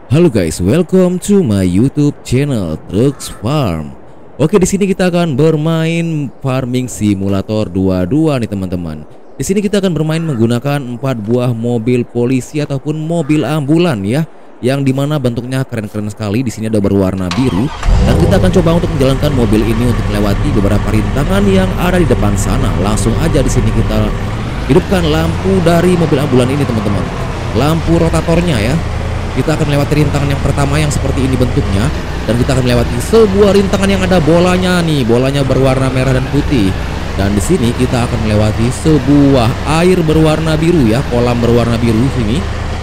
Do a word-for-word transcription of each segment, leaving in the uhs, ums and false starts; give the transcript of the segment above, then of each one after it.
Halo guys, welcome to my YouTube channel Trucks Farm. Oke, di sini kita akan bermain Farming Simulator dua puluh dua nih teman-teman. Di sini kita akan bermain menggunakan empat buah mobil polisi ataupun mobil ambulan ya, yang dimana bentuknya keren-keren sekali. Di sini ada berwarna biru dan kita akan coba untuk menjalankan mobil ini untuk melewati beberapa rintangan yang ada di depan sana. Langsung aja di sini kita hidupkan lampu dari mobil ambulan ini teman-teman. Lampu rotatornya ya. Kita akan melewati rintangan yang pertama yang seperti ini bentuknya, dan kita akan melewati sebuah rintangan yang ada bolanya nih, bolanya berwarna merah dan putih. Dan di sini kita akan melewati sebuah air berwarna biru ya, kolam berwarna biru sini.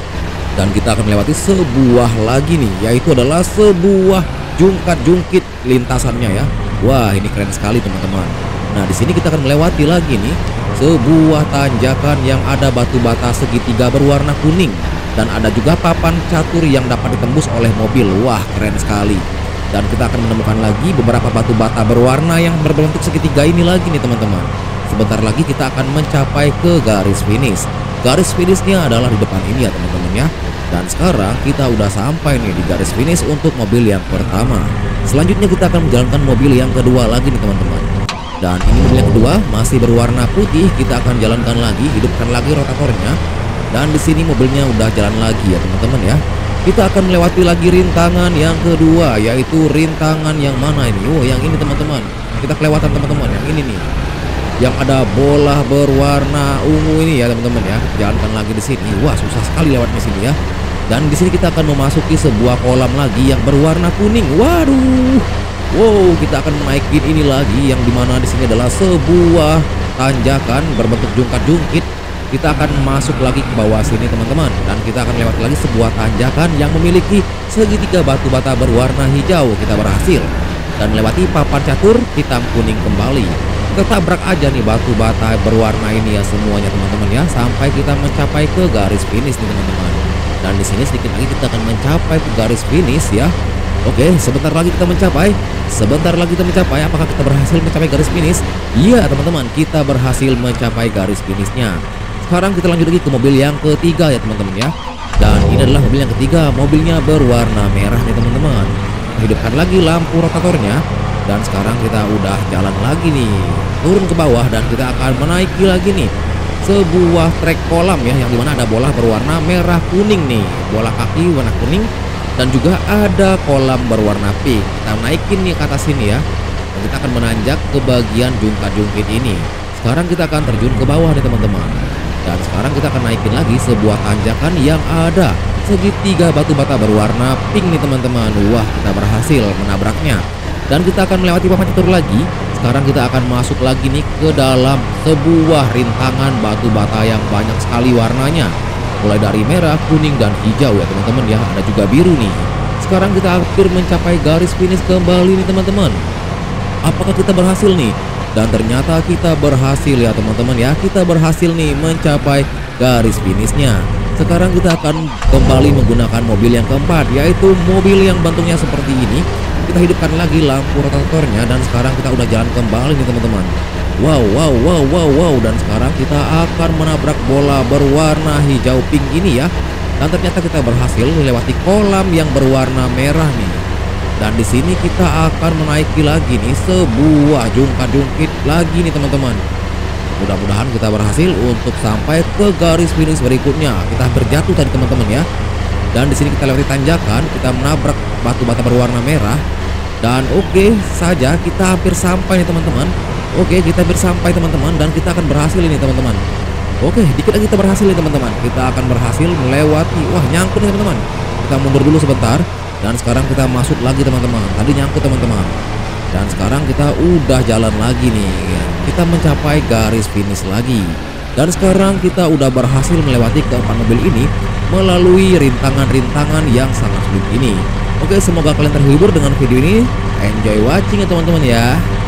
Dan kita akan melewati sebuah lagi nih, yaitu adalah sebuah jungkat-jungkit lintasannya ya. Wah, ini keren sekali teman-teman. Nah, di sini kita akan melewati lagi nih sebuah tanjakan yang ada batu bata segitiga berwarna kuning. Dan ada juga papan catur yang dapat ditembus oleh mobil. Wah, keren sekali. Dan kita akan menemukan lagi beberapa batu bata berwarna yang berbentuk segitiga ini lagi nih teman-teman. Sebentar lagi kita akan mencapai ke garis finish. Garis finishnya adalah di depan ini ya teman-teman ya. Dan sekarang kita udah sampai nih di garis finish untuk mobil yang pertama. Selanjutnya kita akan menjalankan mobil yang kedua lagi nih teman-teman. Dan ini mobil yang kedua masih berwarna putih. Kita akan jalankan lagi, hidupkan lagi rotatornya. Dan di sini mobilnya udah jalan lagi ya teman-teman ya. Kita akan melewati lagi rintangan yang kedua, yaitu rintangan yang mana ini? Oh, yang ini teman-teman. Kita kelewatan teman-teman, yang ini nih. Yang ada bola berwarna ungu ini ya teman-teman ya. Jalankan lagi di sini. Wah, susah sekali lewatnya sini ya. Dan di sini kita akan memasuki sebuah kolam lagi yang berwarna kuning. Waduh. Wow, kita akan menaikin ini lagi yang dimana di sini adalah sebuah tanjakan berbentuk jungkat-jungkit. Kita akan masuk lagi ke bawah sini teman-teman, dan kita akan lewat lagi sebuah tanjakan yang memiliki segitiga batu bata berwarna hijau. Kita berhasil dan melewati papan catur hitam kuning kembali. Kita tabrak aja nih batu bata berwarna ini ya semuanya teman-teman ya, sampai kita mencapai ke garis finish nih teman-teman. Dan di sini sedikit lagi kita akan mencapai ke garis finish ya. Oke, sebentar lagi kita mencapai. Sebentar lagi kita mencapai. Apakah kita berhasil mencapai garis finish? Iya teman-teman, kita berhasil mencapai garis finishnya. Sekarang kita lanjut lagi ke mobil yang ketiga ya teman-teman ya. Dan ini adalah mobil yang ketiga, mobilnya berwarna merah nih teman-teman. Kita hidupkan lagi lampu rotatornya. Dan sekarang kita udah jalan lagi nih, turun ke bawah, dan kita akan menaiki lagi nih sebuah trek kolam ya, yang dimana ada bola berwarna merah kuning nih, bola kaki warna kuning, dan juga ada kolam berwarna pink. Kita naikin nih ke atas sini ya, dan kita akan menanjak ke bagian jungkat-jungkit ini. Sekarang kita akan terjun ke bawah nih teman-teman. Dan sekarang kita akan naikin lagi sebuah tanjakan yang ada segitiga batu bata berwarna pink nih teman-teman. Wah, kita berhasil menabraknya. Dan kita akan melewati papan catur lagi. Sekarang kita akan masuk lagi nih ke dalam sebuah rintangan batu bata yang banyak sekali warnanya. Mulai dari merah, kuning, dan hijau ya teman-teman ya. Ada juga biru nih. Sekarang kita hampir mencapai garis finish kembali nih teman-teman. Apakah kita berhasil nih? Dan ternyata kita berhasil ya teman-teman ya. Kita berhasil nih mencapai garis finishnya. Sekarang kita akan kembali menggunakan mobil yang keempat, yaitu mobil yang bentuknya seperti ini. Kita hidupkan lagi lampu rotatornya, dan sekarang kita udah jalan kembali nih teman-teman. Wow wow wow wow wow. Dan sekarang kita akan menabrak bola berwarna hijau pink ini ya. Dan ternyata kita berhasil melewati kolam yang berwarna merah nih. Dan di sini kita akan menaiki lagi nih sebuah jungkat-jungkit lagi nih teman-teman. Mudah-mudahan kita berhasil untuk sampai ke garis finish berikutnya. Kita berjatuh tadi teman-teman ya. Dan di sini kita lewati tanjakan, kita menabrak batu bata berwarna merah. Dan oke saja, kita hampir sampai nih teman-teman. Oke, kita hampir sampai teman-teman, dan kita akan berhasil ini teman-teman. Oke, dikit lagi kita berhasil nih teman-teman. Kita akan berhasil melewati, wah nyangkut nih teman-teman. Kita mundur dulu sebentar. Dan sekarang kita masuk lagi teman-teman. Tadi nyangkut teman-teman. Dan sekarang kita udah jalan lagi nih. Kita mencapai garis finish lagi. Dan sekarang kita udah berhasil melewati keempat mobil ini melalui rintangan-rintangan yang sangat sulit ini. Oke, semoga kalian terhibur dengan video ini. Enjoy watching ya teman-teman ya.